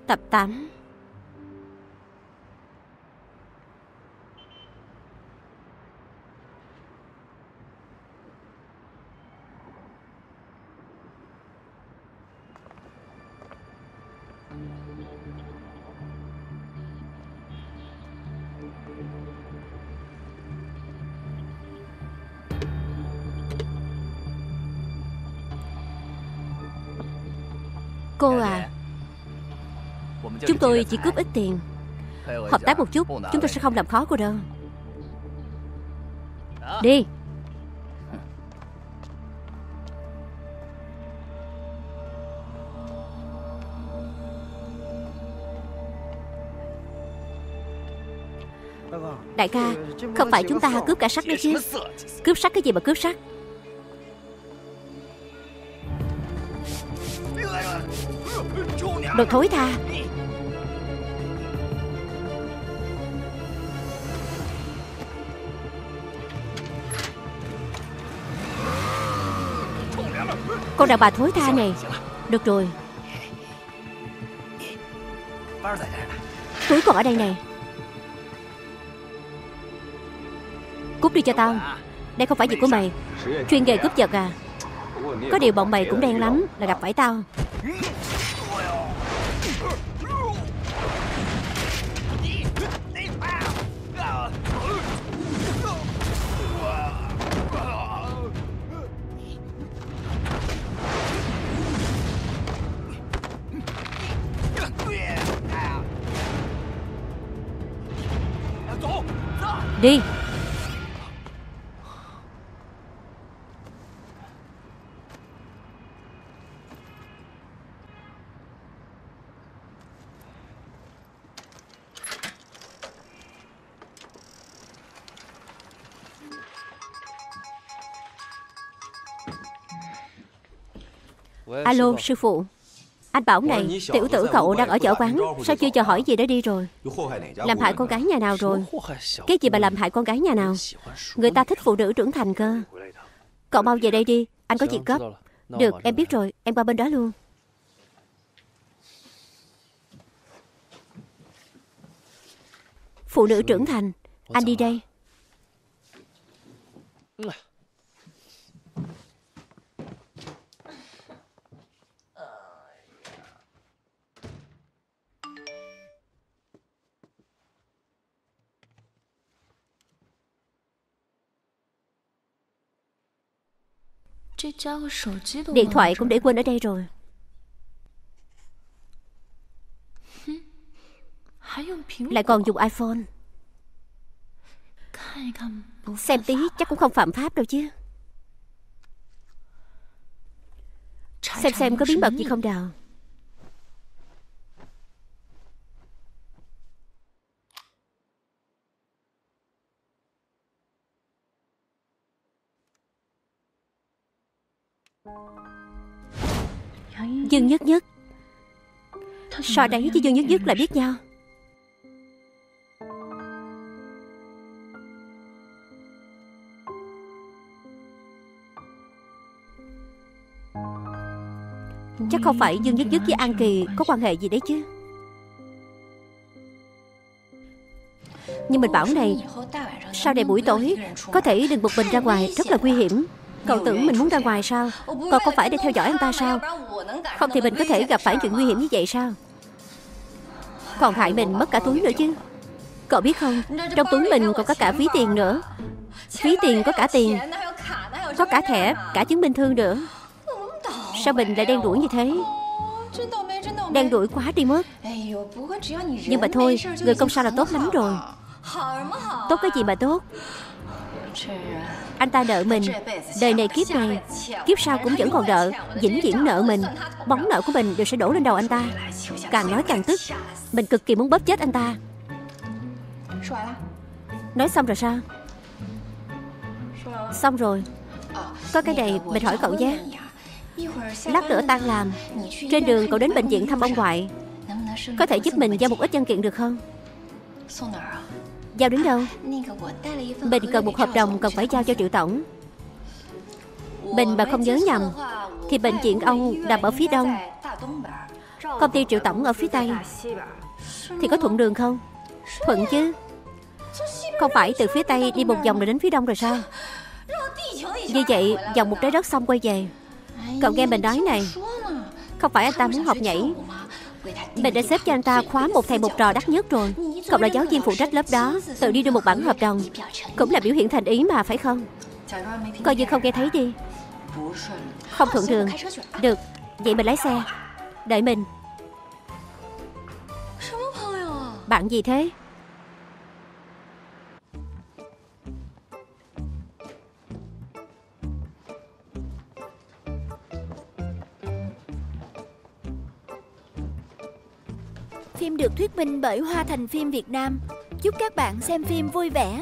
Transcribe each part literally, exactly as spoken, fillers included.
Tập tám. Cô à, chúng tôi chỉ cướp ít tiền. Hợp tác một chút, chúng tôi sẽ không làm khó cô đâu. Đi. Đại ca, không phải chúng ta cướp cả sắt đấy chứ. Cướp sắt cái gì mà cướp sắt? Đồ thối tha. Con đàn bà thối tha này. Được rồi, túi còn ở đây này. Cút đi cho tao. Đây không phải việc của mày. Chuyên nghề cướp giật à? Có điều bọn mày cũng đen lắm là gặp phải tao. Đi. Alo, sư phụ. Anh bảo này, tiểu tử cậu đang ở chợ quán. Sao chưa chờ hỏi gì đã đi rồi? Làm hại con gái nhà nào rồi? Cái gì mà làm hại con gái nhà nào? Người ta thích phụ nữ trưởng thành cơ. Cậu mau về đây đi, anh có việc gấp. Được, em biết rồi, em qua bên đó luôn. Phụ nữ trưởng thành. Anh đi đây. Điện thoại cũng để quên ở đây rồi. Lại còn dùng iPhone. Xem tí chắc cũng không phạm pháp đâu chứ. Xem xem có bí mật gì không Đào. Dương Nhất Nhất. Sao đấy chứ Dương Nhất Nhất lại biết nhau? Chắc không phải Dương Nhất Nhất với An Kỳ có quan hệ gì đấy chứ. Nhưng mình bảo này, sau này buổi tối có thể đừng một mình ra ngoài, rất là nguy hiểm. Cậu tưởng mình muốn ra ngoài sao? Cậu không phải để theo dõi anh ta sao? Không thì mình có thể gặp phải chuyện nguy hiểm như vậy sao? Còn hại mình mất cả túi nữa chứ. Cậu biết không, trong túi mình còn có cả ví tiền nữa. Ví tiền có cả tiền, có cả thẻ, cả chứng minh thư nữa. Sao mình lại đen đuổi như thế? Đen đuổi quá đi mất. Nhưng mà thôi, người công sao là tốt lắm rồi. Tốt cái gì mà tốt? Anh ta nợ mình, đời này kiếp này, kiếp sau cũng vẫn còn nợ, vĩnh viễn nợ mình. Bóng nợ của mình đều sẽ đổ lên đầu anh ta. Càng nói càng tức. Mình cực kỳ muốn bóp chết anh ta. Nói xong rồi sao? Xong rồi. Có cái này mình hỏi cậu nhé. Lát nữa tan làm, trên đường cậu đến bệnh viện thăm ông ngoại. Có thể giúp mình giao một ít văn kiện được không? Giao đến đâu? Mình cần một hợp đồng cần phải giao cho Triệu Tổng. Mình mà không nhớ nhầm thì bệnh viện ông nằm ở phía đông. Công ty Triệu tổng ở phía Tây. Thì có thuận đường không? Thuận chứ. Không phải từ phía Tây đi một vòng rồi đến phía Đông rồi sao? Như vậy vòng một trái đất xong quay về. Cậu nghe mình nói này, không phải anh ta muốn học nhảy. Mình đã xếp cho anh ta khóa một thầy một trò đắt nhất rồi. Cậu là giáo viên phụ trách lớp đó, tự đi đưa một bản hợp đồng, cũng là biểu hiện thành ý mà, phải không? Coi như không nghe thấy đi. Không thuận đường. Được, vậy mình lái xe. Đợi mình. Bạn gì thế? Phim được thuyết minh bởi Hoa Thành Phim Việt Nam. Chúc các bạn xem phim vui vẻ.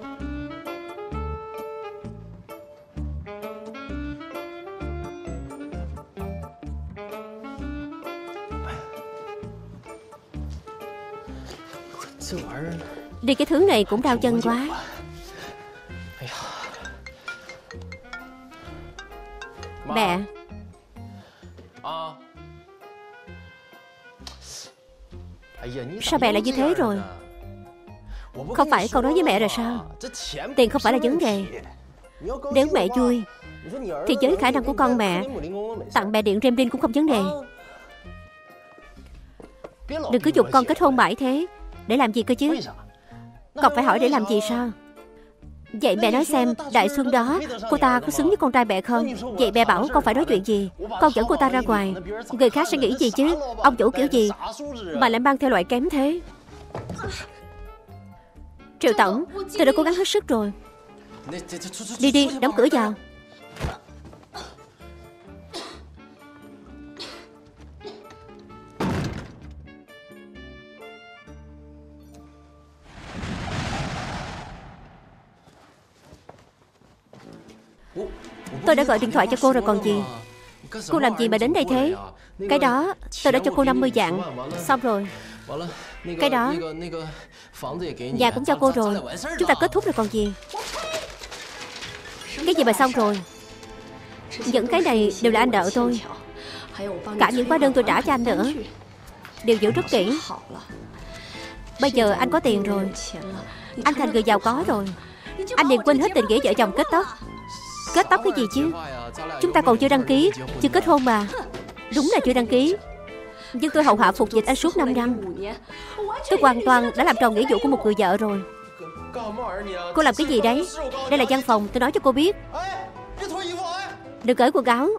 Đi cái thứ này cũng đau chân quá. Mẹ. Sao mẹ lại như thế rồi? Không phải con nói với mẹ rồi sao? Tiền không phải là vấn đề. Nếu mẹ vui thì với khả năng của con mẹ, tặng mẹ điện Remlin cũng không vấn đề. Đừng cứ giục con kết hôn mãi thế. Để làm gì cơ chứ? Còn phải hỏi để làm gì sao? Vậy mẹ nói xem, Đại Xuân đó, cô ta có xứng với con trai mẹ không? Vậy mẹ bảo con phải nói chuyện gì? Con dẫn cô ta ra ngoài, người khác sẽ nghĩ gì chứ? Ông chủ kiểu gì mà lại mang theo loại kém thế? Triệu tổng, tôi đã cố gắng hết sức rồi. Đi đi, đóng cửa vào. Tôi đã gọi điện thoại cho cô rồi còn gì. Cô làm gì mà đến đây thế? Cái đó tôi đã cho cô năm mươi vạn. Xong rồi. Cái đó nhà cũng cho cô rồi. Chúng ta kết thúc rồi còn gì. Cái gì mà xong rồi? Những cái này đều là anh nợ tôi. Cả những hóa đơn tôi trả cho anh nữa đều giữ rất kỹ. Bây giờ anh có tiền rồi, anh thành người giàu có rồi, anh liền quên hết tình nghĩa vợ chồng kết tóc. Kết tóc cái gì chứ? Chúng ta còn chưa đăng ký, chưa kết hôn mà. Đúng là chưa đăng ký. Nhưng tôi hầu hạ phục dịch anh suốt năm năm. Tôi hoàn toàn đã làm tròn nghĩa vụ của một người vợ rồi. Cô làm cái gì đấy? Đây là văn phòng, tôi nói cho cô biết. Đừng cởi quần áo.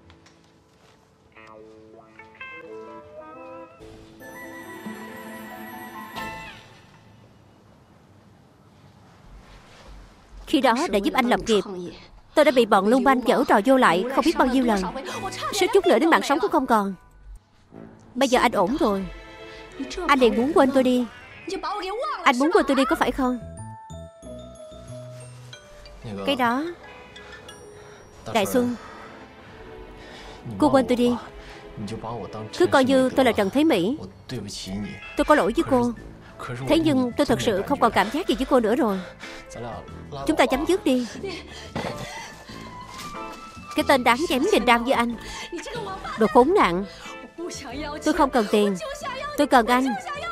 Khi đó đã giúp anh lập nghiệp. Tôi đã bị bọn lưu manh giở trò vô lại không biết bao nhiêu lần. Suýt chút nữa đến mạng sống cũng không còn. Bây giờ anh ổn rồi, anh liền muốn quên tôi đi. Anh muốn quên tôi đi có phải không? Cái đó Đại Xuân, cô quên tôi đi. Cứ coi như tôi là Trần Thế Mỹ. Tôi có lỗi với cô. Thế nhưng tôi thật sự không còn cảm giác gì với cô nữa rồi. Chúng ta chấm dứt đi. Cái tên đáng chém đình đam với anh, đồ khốn nạn. Tôi không cần tiền, tôi cần anh.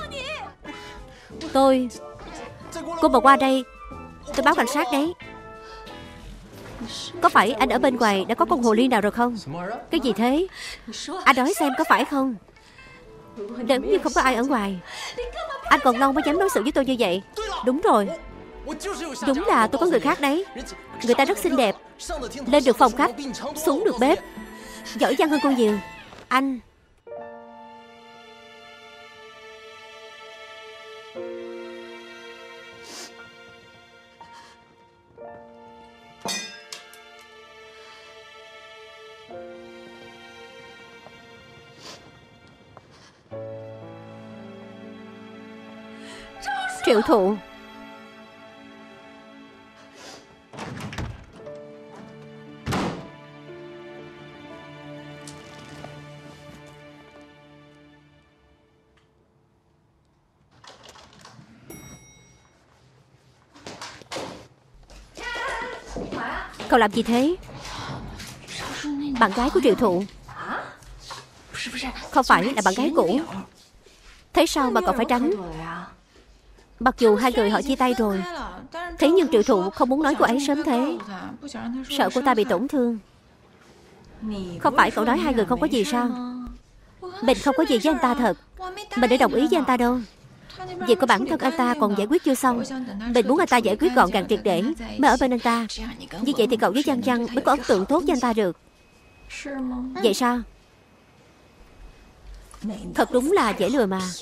Tôi Cô mà qua đây tôi báo cảnh sát đấy. Có phải anh ở bên ngoài đã có con hồ ly nào rồi không? Cái gì thế? Anh nói xem có phải không? Nếu như không có ai ở ngoài, anh còn lâu mới dám đối xử với tôi như vậy. Đúng rồi, đúng là tôi có người khác đấy. Người ta rất xinh đẹp, lên được phòng khách, xuống được bếp, giỏi giang hơn cô nhiều. Anh Triệu Thụ. Cậu làm gì thế? Bạn gái của Triệu Thụ. Không phải là bạn gái cũ. Thế sao mà cậu phải tránh? Mặc dù hai người họ chia tay rồi, thế nhưng Triệu Thụ không muốn nói cô ấy sớm thế, sợ cô ta bị tổn thương. Không phải cậu nói hai người không có gì sao? Mình không có gì với anh ta thật. Mình đã đồng ý với anh ta đâu. Việc của bản thân anh ta còn giải quyết chưa xong. Mình muốn anh ta giải quyết gọn gàng triệt để mới ở bên anh ta. Như vậy thì cậu với Giang Giang mới có ấn tượng tốt với anh ta được. Vậy sao? Thật đúng là dễ lừa mà.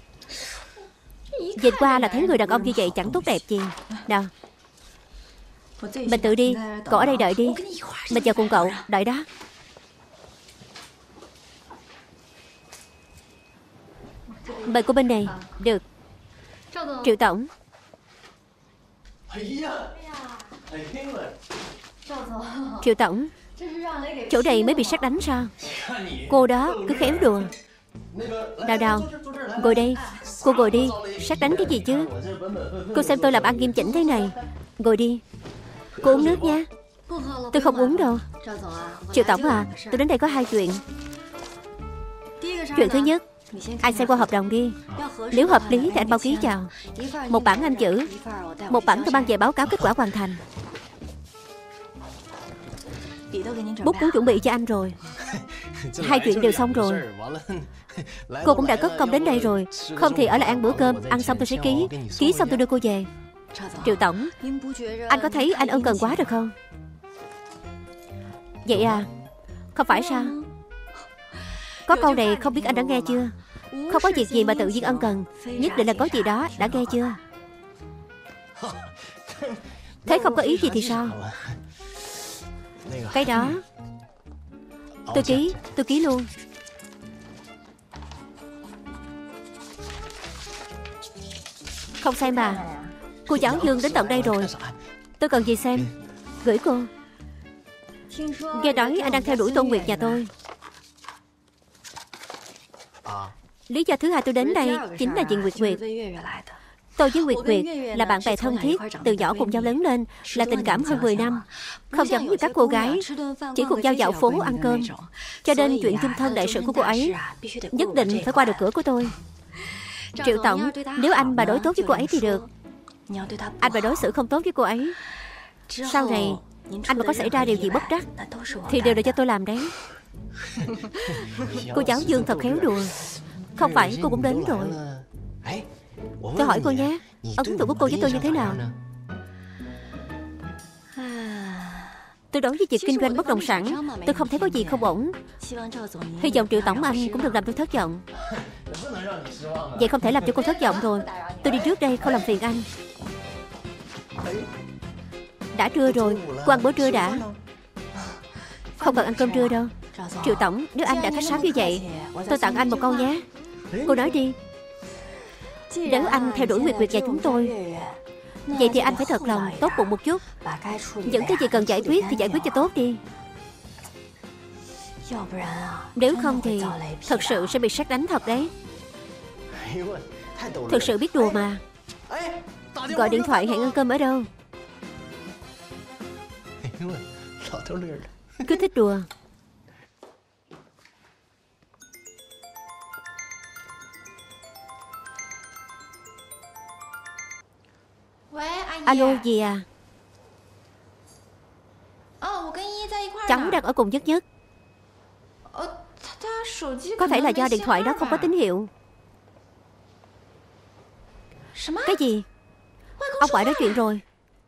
Nhìn qua là thấy người đàn ông như vậy chẳng tốt đẹp gì. Nào, mình tự đi. Cậu ở đây đợi đi. Mình chờ cùng cậu. Đợi đó. Mời cô bên này. Được. Triệu tổng. Triệu tổng, chỗ này mới bị sét đánh sao? Cô đó cứ khéo đùa. Đào Đào, ngồi đây. Cô ngồi đi. Sét đánh cái gì chứ? Cô xem tôi làm ăn nghiêm chỉnh thế này. Ngồi đi. Cô uống nước nha. Tôi không uống đâu. Triệu tổng à, tôi đến đây có hai chuyện. Chuyện thứ nhất, anh xem qua hợp đồng đi. Nếu hợp lý thì anh bao ký vào. Một bản anh giữ, một bản tôi mang về báo cáo kết quả hoàn thành. Bút cũng chuẩn bị cho anh rồi. Hai chuyện đều xong rồi. Cô cũng đã cất công đến đây rồi. Không thì ở lại ăn bữa cơm. Ăn xong tôi sẽ ký. Ký xong tôi đưa cô về. Triệu tổng, anh có thấy anh ân cần quá được không? Vậy à? Không phải sao? Có câu này không biết anh đã nghe chưa? Không có việc gì mà tự nhiên ân cần, nhất định là có gì đó. Đã nghe chưa? Thế không có ý gì thì sao? Cái đó tôi ký. Tôi ký luôn. Không xem mà. Cô giáo Dương đến tận đây rồi. Tôi cần gì xem? Gửi cô. Nghe nói anh đang theo đuổi Tôn Nguyệt nhà tôi. Lý do thứ hai tôi đến đây chính là vì Nguyệt Nguyệt. Tôi với Nguyệt Nguyệt là bạn bè thân thiết, từ nhỏ cùng nhau lớn lên, là tình cảm hơn mười năm. Không giống như các cô gái chỉ cùng nhau dạo phố ăn cơm. Cho nên chuyện chung thân đại sự của cô ấy nhất định phải qua được cửa của tôi. Triệu tổng, nếu anh mà đối tốt với cô ấy thì được. Anh mà đối xử không tốt với cô ấy, sau này anh mà có xảy ra điều gì bất trắc thì đều là do tôi làm đấy. Cô giáo Dương thật khéo đùa. Không phải cô cũng đến rồi. Tôi hỏi cô nhé, ấn tượng của cô với tôi như thế nào? Tôi đối với việc kinh doanh bất động sản, tôi không thấy có gì không ổn. Hy vọng Triệu tổng anh cũng đừng làm tôi thất vọng. Vậy không thể làm cho cô thất vọng rồi. Tôi đi trước đây, không làm phiền anh. Đã trưa rồi, cô ăn bữa trưa đã. Không cần ăn cơm trưa đâu. Triệu tổng, nếu anh đã khách sáo như vậy, tôi tặng anh một câu nhé. Cô nói đi. Nếu anh theo đuổi Nguyệt Nguyệt nhà chúng tôi, vậy thì anh phải thật lòng, tốt bụng một chút. Những cái gì cần giải quyết thì giải quyết cho tốt đi. Nếu không thì thật sự sẽ bị sét đánh thật đấy. Thật sự biết đùa mà. Gọi điện thoại hẹn ăn cơm ở đâu? Cứ thích đùa. Alo, gì à? Cháu đang ở cùng Nhất Nhất. Có thể là do điện thoại đó không có tín hiệu. Cái gì? Ông ngoại nói chuyện rồi.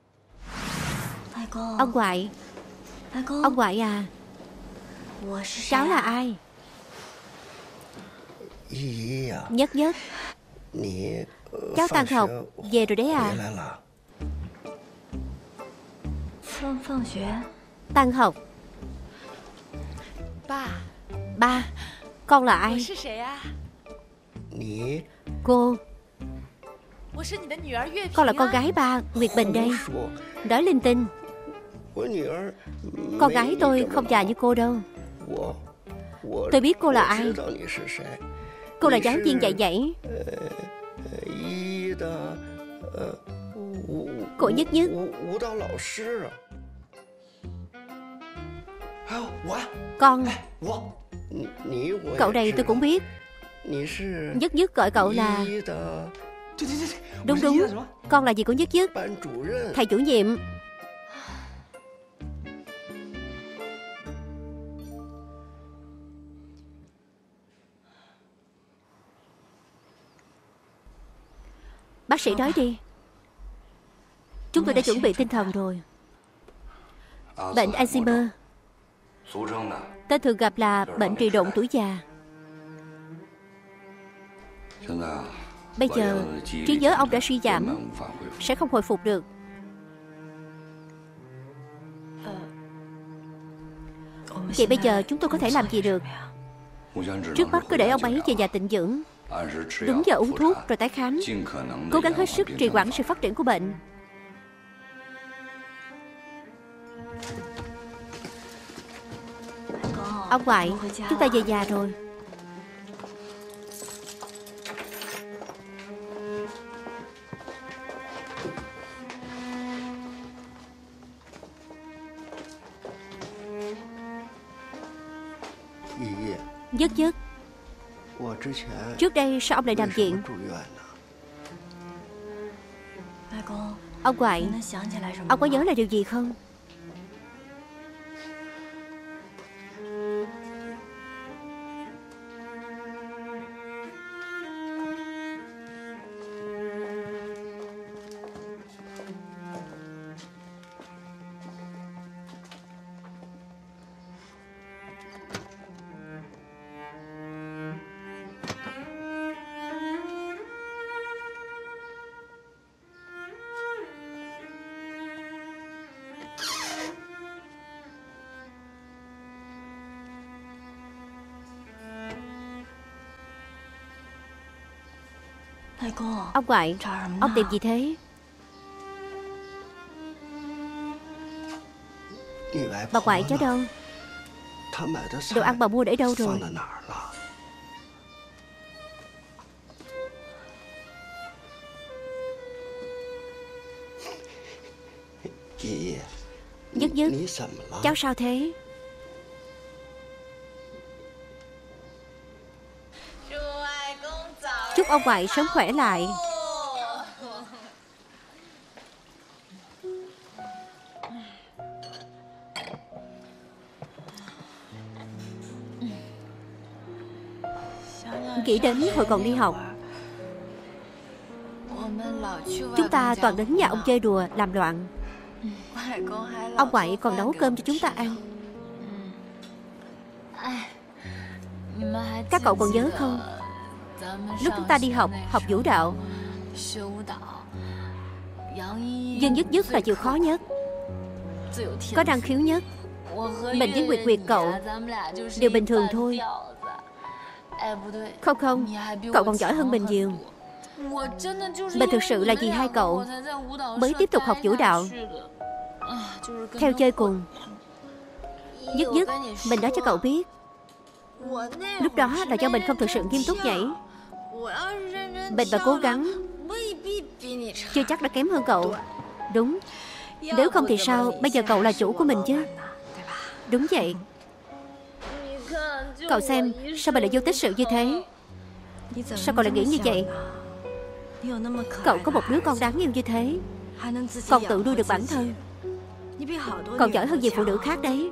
Ông ngoại. Ông ngoại à, cháu là ai? Nhất Nhất, cháu tan học về rồi đấy à? Tan học. Ba, con là ai? Cô. Con là con gái ba, Nguyệt Bình đây. Nói linh tinh. Con gái tôi không già như cô đâu. Tôi biết cô là ai. Cô là giáo viên dạy nhảy của Nhất Nhất. Con. Cậu này tôi cũng biết. Nhất Nhất gọi cậu là... Đúng đúng, con là gì của Nhất Nhất? Thầy chủ nhiệm. Bác sĩ nói đi. Chúng tôi đã chuẩn bị tinh thần rồi. Bệnh Alzheimer, tên thường gặp là bệnh trì độn tuổi già. Bây giờ trí nhớ ông đã suy giảm, sẽ không hồi phục được. Vậy bây giờ chúng tôi có thể làm gì được? Trước mắt cứ để ông ấy về nhà tịnh dưỡng, đúng giờ uống thuốc rồi tái khám, cố gắng hết sức trì hoãn sự phát triển của bệnh. Ông ngoại, chúng ta về nhà rồi. Nhất Nhất, trước đây sao ông lại nằm viện? Ông ngoại, ông có nhớ là điều gì không? Ông ngoại, ông tìm gì thế? Bà ngoại cháu đâu? Đồ ăn bà mua để đâu rồi? Nhất Nhất, cháu sao thế? Chúc ông ngoại sớm khỏe lại. Nghĩ đến hồi còn đi học, chúng ta toàn đến nhà ông chơi đùa làm loạn. Ông ngoại còn nấu cơm cho chúng ta ăn. Các cậu còn nhớ không? Lúc chúng ta đi học, học vũ đạo, Dương Nhất Nhất là chịu khó nhất, có năng khiếu nhất. Mình với Nguyệt Nguyệt cậu đều bình thường thôi. Không không, cậu còn giỏi hơn mình nhiều. Mình thực sự là vì hai cậu mới tiếp tục học vũ đạo, theo chơi cùng. Nhất Nhất, mình nói cho cậu biết, lúc đó là do mình không thực sự nghiêm túc nhảy. Mình mà cố gắng, chưa chắc đã kém hơn cậu. Đúng, nếu không thì sao bây giờ cậu là chủ của mình chứ. Đúng vậy. Cậu xem, sao mình lại vô tích sự như thế? Sao cậu lại nghĩ như vậy? Cậu có một đứa con đáng yêu như thế, còn tự nuôi được bản thân. Cậu giỏi hơn nhiều phụ nữ khác đấy.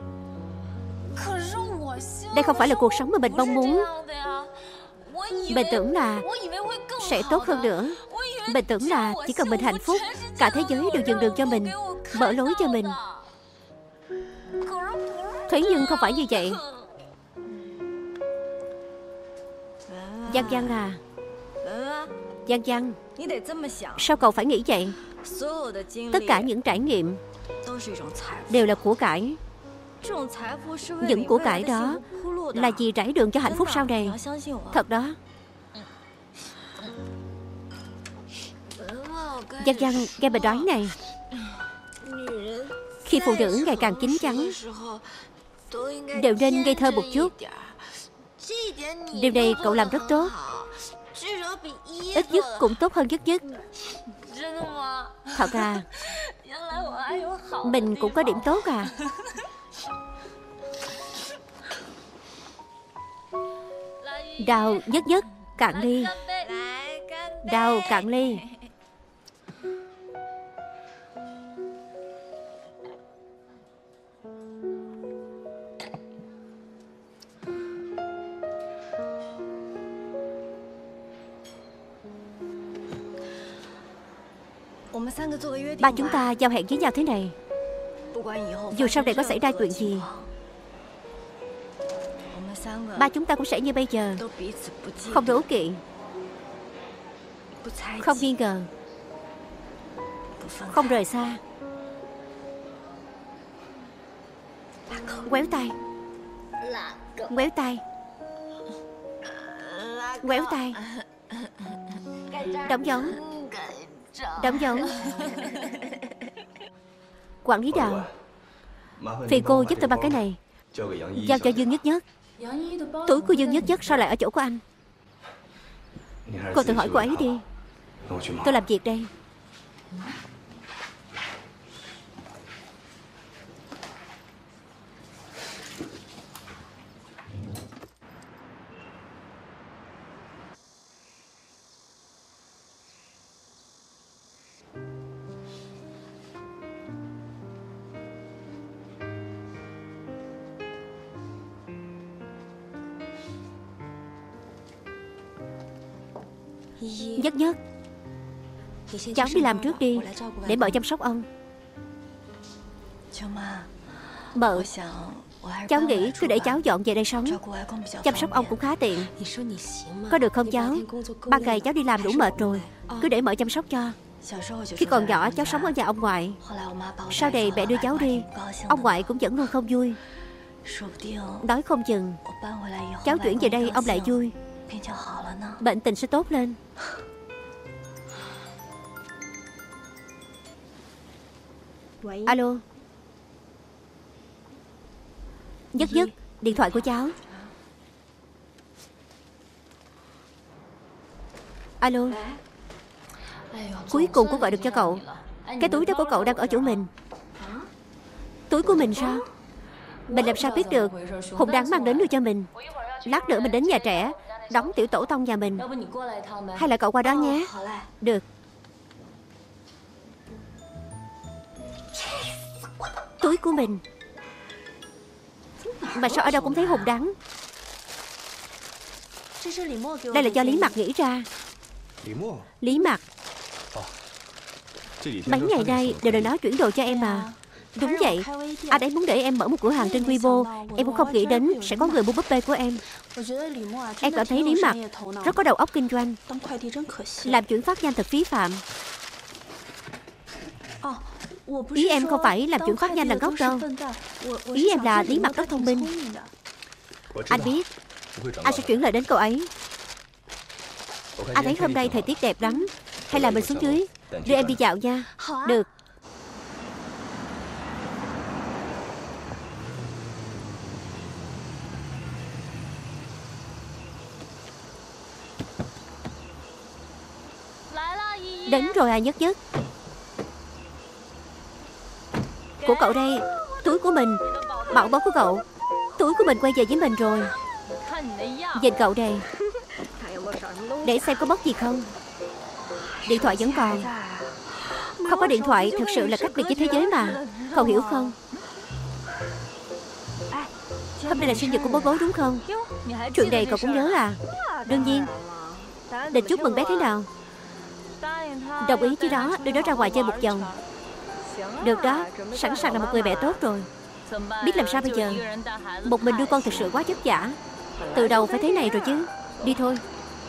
Đây không phải là cuộc sống mà mình mong muốn. Mình tưởng là sẽ tốt hơn nữa. Mình tưởng là chỉ cần mình hạnh phúc, cả thế giới đều nhường đường cho mình, mở lối cho mình. Thế nhưng không phải như vậy. Văn Văn à, Văn Văn, sao cậu phải nghĩ vậy? Tất cả những trải nghiệm đều là của cải. Những của cải đó là vì trải đường cho hạnh phúc sau này. Thật đó. Văn Văn, nghe mình nói này, khi phụ nữ ngày càng chín chắn đều nên ngây thơ một chút. Điều này cậu làm rất tốt. Ít nhất cũng tốt hơn Nhất Nhất. Thật à? Mình cũng có điểm tốt à? Đào nhất nhất cạn ly. Đào cạn ly. Ba chúng ta giao hẹn với nhau thế này. Dù sau này có xảy ra chuyện gì, ba chúng ta cũng sẽ như bây giờ, không đố kỵ, không nghi ngờ, không rời xa. Quéo tay. Quéo tay. Quéo tay. Đóng dấu. Đóng dấu. Quản lý Đào, phiền cô giúp tôi mang cái này, giao cho Dương Nhất Nhất. Túi của Dương Nhất Nhất sao lại ở chỗ của anh? Cô tự hỏi cô ấy đi. Tôi làm việc đây. Nhất Nhất, cháu đi làm trước đi, để mợ chăm sóc ông. Mợ, cháu nghĩ cứ để cháu dọn về đây sống, chăm sóc ông cũng khá tiện. Có được không cháu? Ban ngày cháu đi làm đủ mệt rồi, cứ để mợ chăm sóc cho. Khi còn nhỏ cháu sống ở nhà ông ngoại, sau này mẹ đưa cháu đi, ông ngoại cũng vẫn luôn không vui. Nói không chừng cháu chuyển về đây ông lại vui, bệnh tình sẽ tốt lên. Alo. Nhất Nhất, điện thoại của cháu. Alo. Cuối cùng cũng gọi được cho cậu. Cái túi đó của cậu đang ở chỗ mình. Túi của mình sao? Mình làm sao biết được? Hùng đáng mang đến đưa cho mình. Lát nữa mình đến nhà trẻ, đóng tiểu tổ tông nhà mình. Hay là cậu qua đó nhé. Được. Túi của mình. Mà sao ở đâu cũng thấy Hùng đắng? Đây là do Lý Mặc nghĩ ra. Lý Mặc. Mấy ngày nay đều là nó chuyển đồ cho em mà. Đúng vậy, anh ấy muốn để em mở một cửa hàng trên quy mô. Em cũng không nghĩ đến sẽ có người mua búp bê của em. Em cảm thấy Lý Mặc rất có đầu óc kinh doanh. Làm chuyển phát nhanh thật phí phạm. Ý em không phải làm chuyển phát nhanh là ngốc đâu. Ý em là Lý Mặc rất thông minh. Anh biết, anh sẽ chuyển lời đến cậu ấy. Anh thấy hôm nay thời tiết đẹp lắm. Hay là mình xuống dưới đưa em đi dạo nha. Được. Đến rồi à Nhất Nhất. Của cậu đây. Túi của mình. Bảo bối của cậu. Túi của mình quay về với mình rồi. Nhìn cậu đây. Để xem có mất gì không. Điện thoại vẫn còn. Không có điện thoại thực sự là cách biệt với thế giới mà. Cậu hiểu không? Hôm nay là sinh nhật của bố bố đúng không? Chuyện này cậu cũng nhớ à? Đương nhiên. Định chúc mừng bé thế nào? Đồng ý chứ đó. Đưa nó ra ngoài chơi một vòng. Được đó. Sẵn sàng là một người mẹ tốt rồi. Biết làm sao bây giờ? Một mình đưa con thực sự quá vất vả. Từ đầu phải thế này rồi chứ. Đi thôi.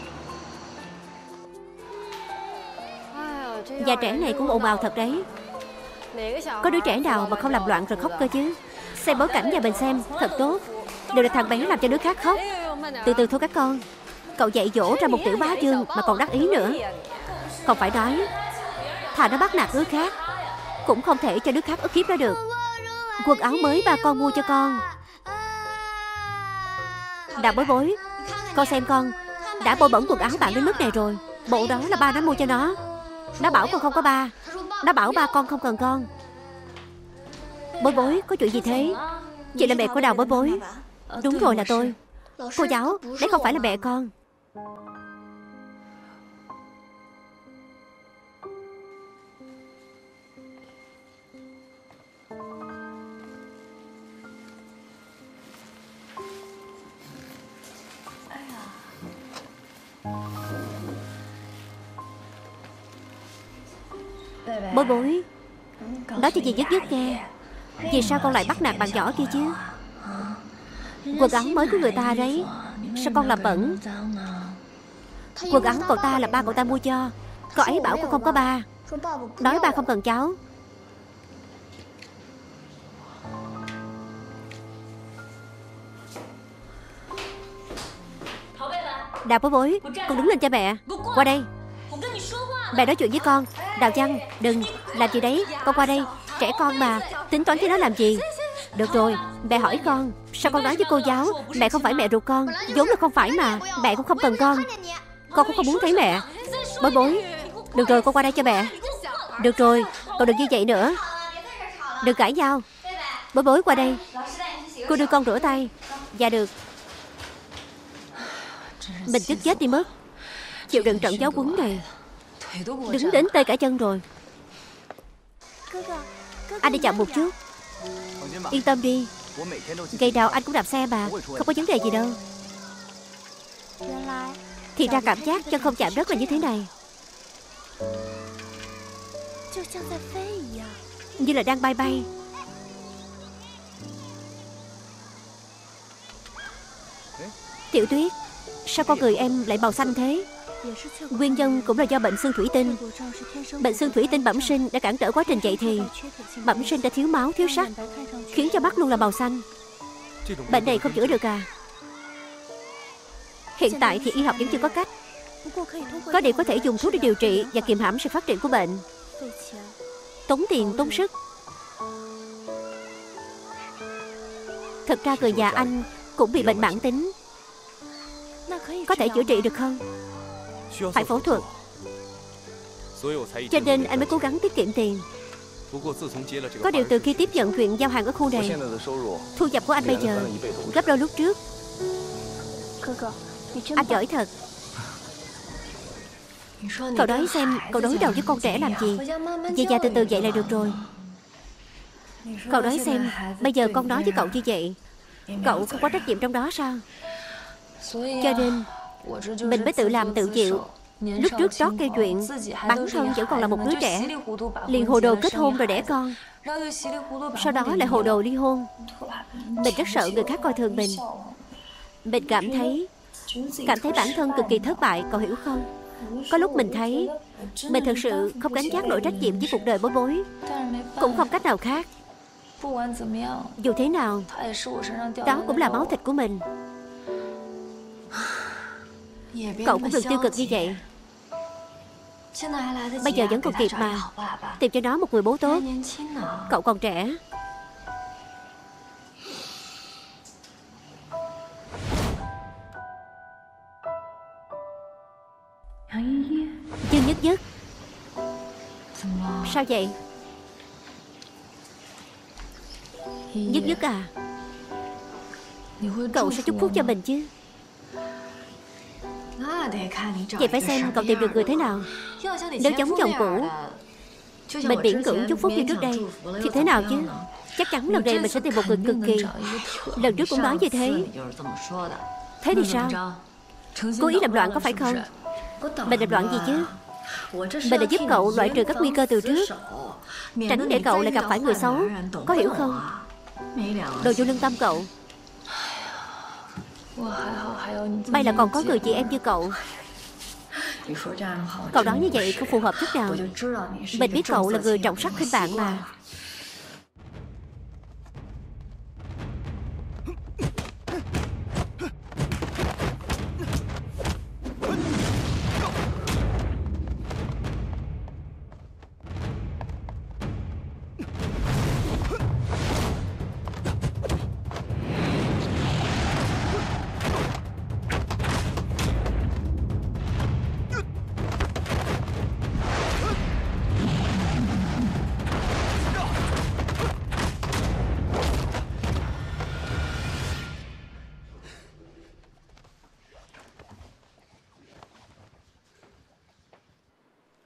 Nhà trẻ này cũng ồn ào thật đấy. Có đứa trẻ nào mà không làm loạn rồi khóc cơ chứ? Xem bối cảnh nhà mình xem. Thật tốt. Đều là thằng bé làm cho đứa khác khóc. Từ từ thôi các con. Cậu dạy dỗ ra một tiểu bá vương mà còn đắc ý nữa. Không phải nói thà nó bắt nạt đứa khác, cũng không thể cho đứa khác ức hiếp nó được. Quần áo mới ba con mua cho con. Đào Bối Bối, con xem con đã bôi bẩn quần áo bạn đến mức này rồi. Bộ đó là ba nó mua cho nó. Nó bảo con không có ba. Nó bảo ba con không cần con. Bối Bối, có chuyện gì thế? Chị là mẹ của Đào Bối Bối. Đúng rồi, là tôi. Cô giáo, đấy không phải là mẹ con. Bối bối, nói cho dì Dứt Dứt nghe, vì sao con lại bắt nạt bạn nhỏ kia chứ? Quần áo mới của người ta đấy, sao con làm bẩn? Quần áo cậu ta là ba cậu ta mua cho. Cậu ấy bảo con không có ba, nói ba không cần cháu. Đào bối bối, con đứng lên cho mẹ. Qua đây, mẹ nói chuyện với con. Đào Văn, đừng làm gì đấy. Con qua đây, trẻ con mà, tính toán với nó làm gì? Được rồi, mẹ hỏi con, sao con nói với cô giáo mẹ không phải mẹ ruột con? Vốn là không phải mà, mẹ cũng không cần con. Con cũng không muốn thấy mẹ. Bối bối, được rồi, con qua đây cho mẹ. Được rồi, con đừng như vậy nữa. Đừng cãi nhau. Bối bối qua đây, cô đưa con rửa tay. Dạ được. Mình tức chết đi mất, chịu đựng trận giáo huấn này. Đứng đến tê cả chân rồi. Anh đi chậm một chút. Yên tâm đi, ngày nào anh cũng đạp xe mà, không có vấn đề gì đâu. Thì ra cảm giác chân không chạm đất là như thế này, như là đang bay bay. Tiểu Tuyết, sao con người em lại màu xanh thế? Nguyên nhân cũng là do bệnh xương thủy tinh. Bệnh xương thủy tinh bẩm sinh đã cản trở quá trình dậy thì. Bẩm sinh đã thiếu máu, thiếu sắt, khiến cho mắt luôn là màu xanh. Bệnh này không chữa được à? Hiện tại thì y học vẫn chưa có cách. Có điều có thể dùng thuốc để điều trị và kiềm hãm sự phát triển của bệnh. Tốn tiền, tốn sức. Thật ra người nhà anh cũng bị bệnh mãn tính. Có thể chữa trị được không? Phải phẫu thuật, cho nên anh mới cố gắng tiết kiệm tiền. Có điều từ khi tiếp nhận chuyện giao hàng ở khu này, thu nhập của anh bây giờ gấp đôi lúc trước. Anh giỏi thật. Cậu nói xem, cậu đối đầu với con trẻ làm gì? Về nhà từ từ vậy là được rồi. Cậu nói xem, bây giờ con nói với cậu như vậy, cậu không có trách nhiệm trong đó sao? Cho nên mình mới tự làm tự chịu. Lúc trước trót gây chuyện, bản thân vẫn còn là một đứa trẻ, liền hồ đồ kết hôn rồi đẻ con, sau đó lại hồ đồ ly hôn. Mình rất sợ người khác coi thường mình. Mình cảm thấy Cảm thấy bản thân cực kỳ thất bại, cậu hiểu không? Có lúc mình thấy mình thật sự không gánh vác nổi trách nhiệm với cuộc đời Bối Bối. Cũng không cách nào khác. Dù thế nào, đó cũng là máu thịt của mình. Cậu cũng đừng tiêu cực như vậy. Bây giờ vẫn còn kịp mà. Tìm cho nó một người bố tốt. Cậu còn trẻ. Dương Nhất Nhất, sao vậy? Nhất Nhất à, cậu sẽ chúc phúc cho mình chứ? Vậy phải xem cậu tìm được người thế nào. Nếu giống chồng cũ, mình miễn cưỡng chúc phúc như trước đây, thì thế nào chứ? Chắc chắn lần này mình sẽ tìm một người cực kỳ. Lần trước cũng nói như thế. Thế thì sao? Cố ý làm loạn có phải không? Mình làm loạn gì chứ? Mình đã giúp cậu loại trừ các nguy cơ từ trước, tránh để cậu lại gặp phải người xấu. Có hiểu không? Đồ vô lương tâm cậu. May là còn có người chị em như cậu. Cậu nói như vậy không phù hợp chút nào. Mình biết cậu là người trọng sắc khinh bạn mà.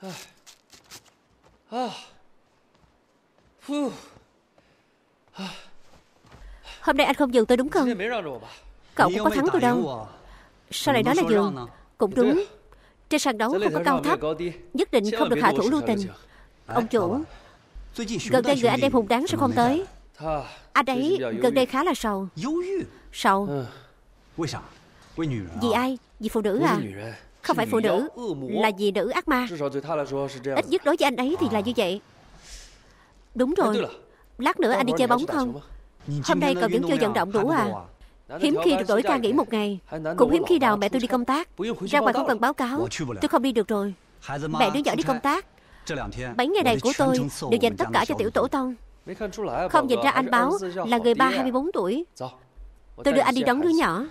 Hôm nay anh không giường tôi đúng không? Cậu cũng có thắng tôi đâu. Sao lại nói là giường? Cũng đúng. Trên sàn đấu không có cao thấp, nhất định không được hạ thủ lưu tình. Ông chủ, gần đây người anh em hùng đáng sao không tới? Anh ấy gần đây khá là sầu. Sầu? Vì ai? Vì phụ nữ à? Không phải phụ nữ, là vì nữ ác ma. Ít nhất đối với anh ấy thì là như vậy. Đúng rồi. Lát nữa anh đi chơi bóng không? Hôm nay cậu vẫn chưa vận động đủ à? Hiếm khi được đổi ca nghỉ một ngày. Cũng hiếm khi nào mẹ tôi đi công tác. Ra ngoài không cần báo cáo. Tôi không đi được rồi. Mẹ đứa nhỏ đi công tác. Bảy ngày này của tôi đều dành tất cả cho tiểu tổ tông. Không nhìn ra anh Báo là người ba hai mươi bốn tuổi. Tôi đưa anh đi đón đứa nhỏ.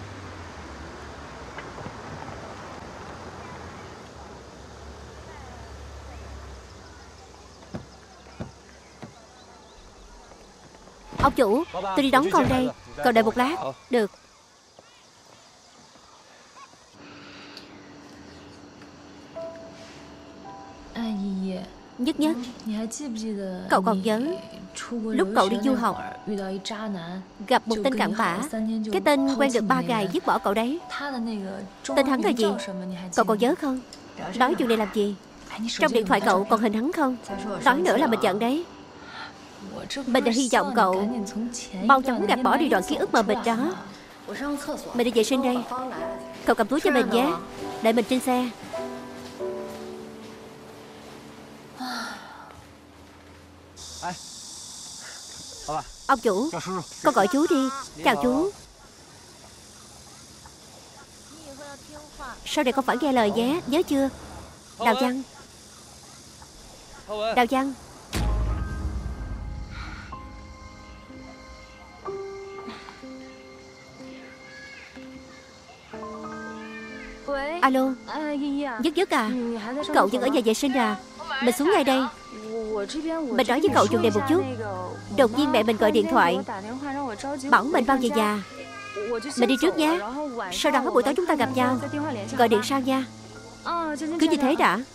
Ông chủ, tôi đi đón con đây. Cậu đợi một lát. Được. Nhất nhất, cậu còn nhớ lúc cậu đi du học gặp một tên cặn bã. Cái tên quen được ba ngày dứt bỏ cậu đấy. Tên hắn là gì? Cậu còn nhớ không? Nói chuyện này làm gì? Trong điện thoại cậu còn hình hắn không? Nói nữa là mình giận đấy. Mình đã hy vọng cậu mau chóng gạt bỏ đi đoạn ký ức mờ mịt đó. Mình đi vệ sinh đây. Cậu cầm túi cho mình nhé. Đợi mình trên xe. Ông chủ, con gọi chú đi. Chào chú. Sau này con phải nghe lời nhé. Nhớ chưa? Đào Văn. Đào Văn. Alo. Dứt dứt à? Cậu vẫn ở nhà vệ sinh à? Mình xuống ngay đây. Mình nói với cậu chuyện này một chút. Đột nhiên mẹ mình gọi điện thoại bảo mình bao về nhà. Mình đi trước nhé. Sau đó buổi tối chúng ta gặp nhau. Gọi điện sau nha. Cứ như thế đã.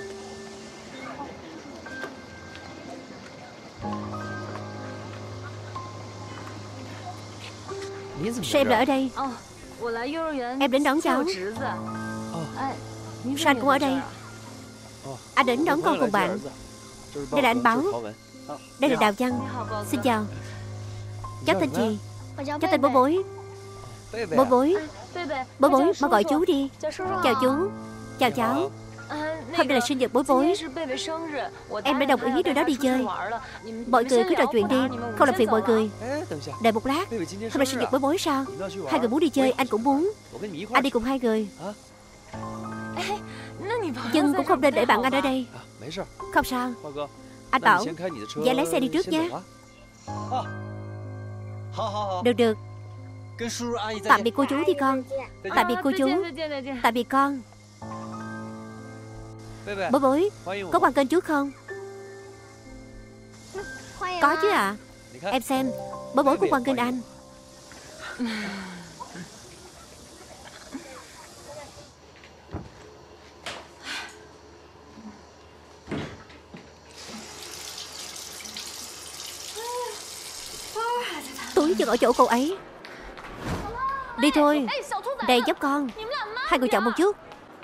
Sao em lại ở đây? Em đến đón cháu. Sao anh cũng ở đây? Anh đến đón con cùng bạn. Đây là anh Báo. Đây là Đào Văn. Xin chào. Cháu tên gì? Cháu tên Bối Bối. Bối Bối. Bối Bối, mau gọi chú đi. Chào chú. Chào cháu. Hôm nay là sinh nhật Bối Bối. Em đã đồng ý đưa nó đi chơi. Mọi người cứ trò chuyện đi, không làm phiền mọi người. Đợi một lát. Hôm nay sinh nhật Bối Bối sao? Hai người muốn đi chơi, anh cũng muốn. Anh đi cùng hai người. Nhưng cũng không nên để bạn anh ở đây. Không sao. Anh Bảo, vậy lái xe đi trước nhé. Được được. Tạm biệt cô chú đi con. Tạm biệt cô chú. Tạm biệt con. Bối Bối, có quan kênh trước không? Có chứ ạ. À. Em xem, Bối Bối cũng quan kênh anh. Túi vẫn ở chỗ cậu ấy. Đi thôi. Đây giúp con. Hai người chọn một chút.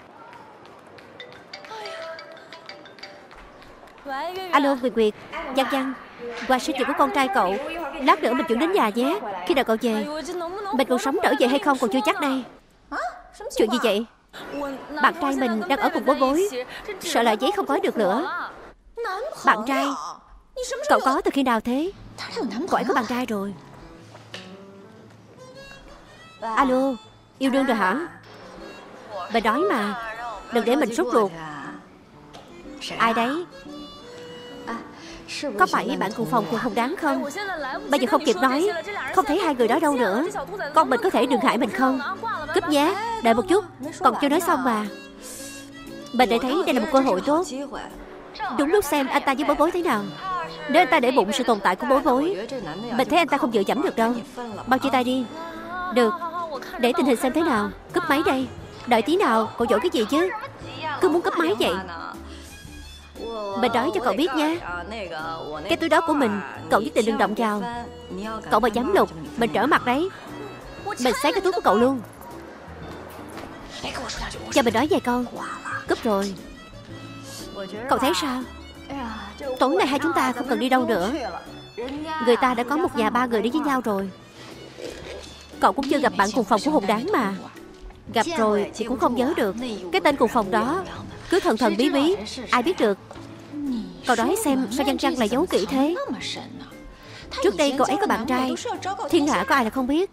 Alo Nguyệt Nguyệt. Văn Văn, qua sinh nhật của con trai cậu. Lát nữa mình chuyển đến nhà nhé. Khi nào cậu về, mình còn sống trở về hay không còn chưa chắc đây. Chuyện gì vậy? Bạn trai mình đang ở cùng Bối Bối. Sợ là giấy không gói được nữa. Bạn trai? Cậu có từ khi nào thế? Cậu ấy có bạn trai rồi. Alo, yêu đương rồi hả? Bà nói mà, đừng để mình sốt ruột. Ai đấy? Có phải bạn cùng phòng cùng Hồng Đáng không? Bây giờ không kịp nói. Không thấy hai người đó đâu nữa. Con mình có thể đừng hại mình không? Cúp nhé. Đợi một chút. Còn chưa nói xong mà. Mình đã thấy đây là một cơ hội tốt. Đúng lúc xem anh ta với Bối Bối thế nào. Nếu anh ta để bụng sự tồn tại của Bối Bối, mình thấy anh ta không dựa dẫm được đâu. Bao chia tay đi. Được. Để tình hình xem thế nào. Cúp máy đây. Đợi tí nào. Cậu dỗi cái gì chứ? Cứ muốn cúp máy vậy. Mình nói cho cậu biết nha, cái túi đó của mình, cậu nhất định đừng động vào. Cậu mà dám lục, mình trở mặt đấy. Mình xé cái túi của cậu luôn. Cho mình nói vài câu. Cúp rồi. Cậu thấy sao? Tối nay hai chúng ta không cần đi đâu nữa. Người ta đã có một nhà ba người đi với nhau rồi. Cậu cũng chưa gặp bạn cùng phòng của Hùng Đáng mà. Gặp rồi thì cũng không nhớ được. Cái tên cùng phòng đó cứ thần thần bí bí, ai biết được. Cậu nói xem sao Văn Trăng lại giấu kỹ thế. Trước đây cậu ấy có bạn trai, thiên hạ có ai là không biết.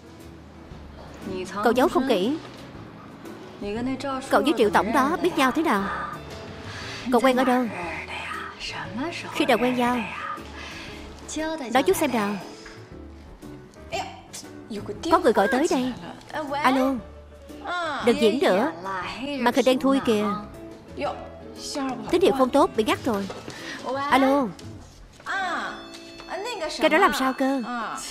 Cậu giấu không kỹ. Cậu với Triệu Tổng đó biết nhau thế nào? Cậu quen ở đâu? Khi nào quen nhau? Nói chút xem nào. Có người gọi tới đây. Alo. Đừng diễn nữa. Màn hình đen thui kìa. Tín hiệu không tốt, bị ngắt rồi. Alo. Cái đó làm sao cơ?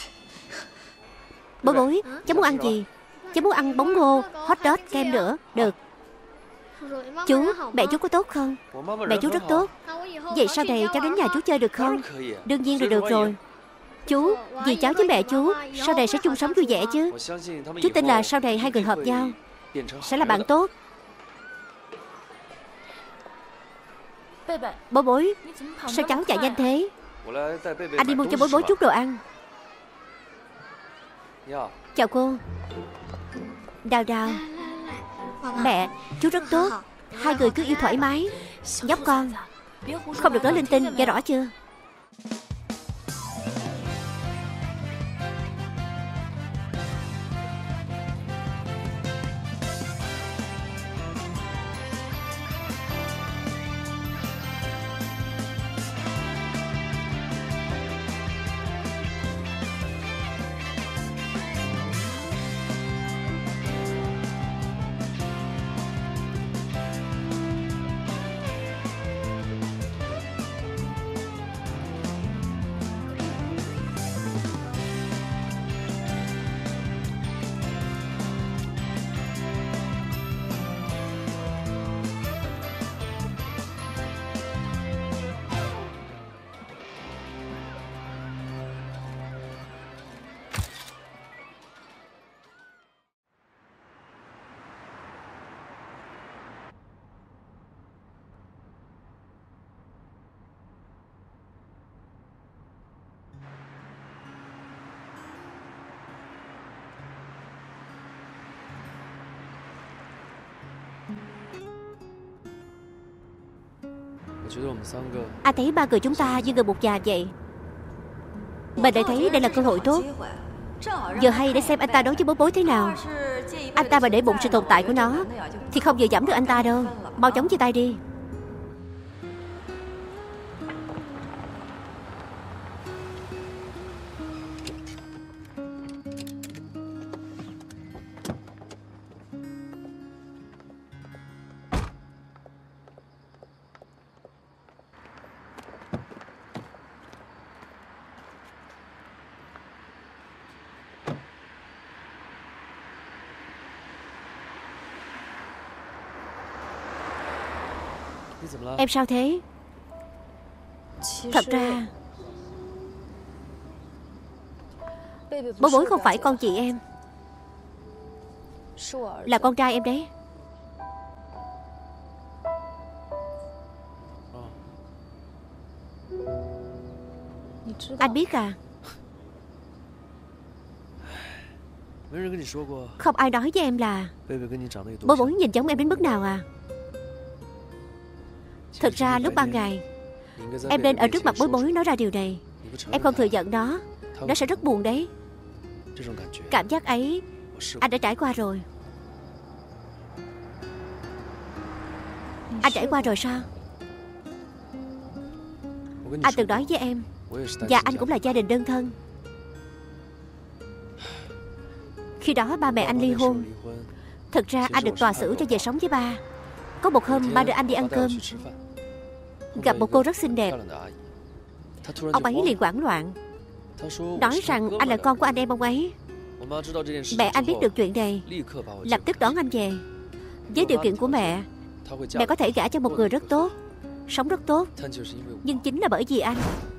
Bối bối, cháu muốn ăn gì? Cháu muốn ăn bóng ngô, hot dog, kem nữa. Được. Chú, mẹ chú có tốt không? Mẹ chú rất tốt. Vậy sau này cháu đến nhà chú chơi được không? Đương nhiên là được rồi. Chú, vì cháu với mẹ chú sau này sẽ chung sống vui vẻ chứ. Chú tin là sau này hai người hợp nhau sẽ là bạn tốt. Bối bối, sao cháu chạy nhanh thế? Anh đi mua cho bối bối chút đồ ăn. Chào cô. Đào Đào. Mẹ, chú rất tốt. Hai người cứ yêu thoải mái. Nhóc con, không được nói linh tinh, nghe rõ chưa? Anh thấy ba người chúng ta như người một nhà vậy. Mình lại thấy đây là cơ hội tốt. Giờ hay để xem anh ta đấu với bối bối thế nào. Anh ta mà để bụng sự tồn tại của nó thì không vừa giảm được anh ta đâu. Mau chóng chia tay đi. Em sao thế? Thật ra bối bối không phải con chị em, là con trai em đấy. Anh biết à? Không ai nói với em là bối bối nhìn giống em đến mức nào à? Thật ra lúc ban ngày em nên ở trước mặt bối bối nói ra điều này. Em không thừa nhận nó, nó sẽ rất buồn đấy. Cảm giác ấy anh đã trải qua rồi. Anh trải qua rồi sao? Anh từng nói với em, và anh cũng là gia đình đơn thân. Khi đó ba mẹ anh ly hôn. Thật ra anh được tòa xử cho về sống với ba. Có một hôm ba đưa anh đi ăn cơm, gặp một cô rất xinh đẹp. Ông ấy liền hoảng loạn, nói rằng anh là con của anh em ông ấy. Mẹ anh biết được chuyện này, lập tức đón anh về. Với điều kiện của mẹ, mẹ có thể gả cho một người rất tốt, sống rất tốt. Nhưng chính là bởi vì anh